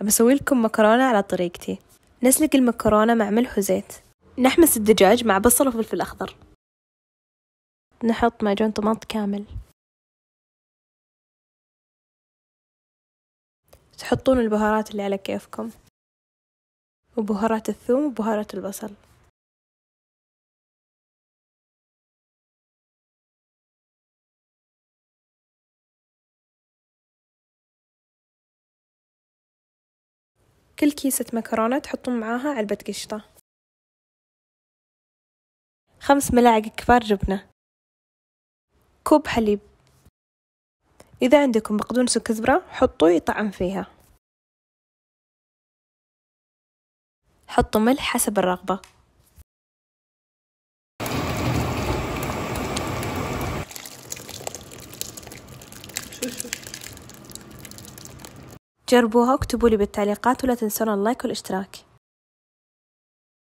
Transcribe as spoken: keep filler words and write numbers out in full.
بسوي لكم مكرونة على طريقتي. نسلق المكرونة مع ملح وزيت. نحمس الدجاج مع بصل وفلفل أخضر. نحط معجون طماط كامل. تحطون البهارات اللي على كيفكم، وبهارات الثوم وبهارات البصل. كل كيسة مكرونة تحطون معاها علبة قشطة، خمس ملاعق كبار جبنة، كوب حليب. إذا عندكم بقدونس وكزبرة حطوا يطعم فيها. حطوا ملح حسب الرغبة. جربوها واكتبوا لي بالتعليقات، ولا تنسون اللايك والاشتراك.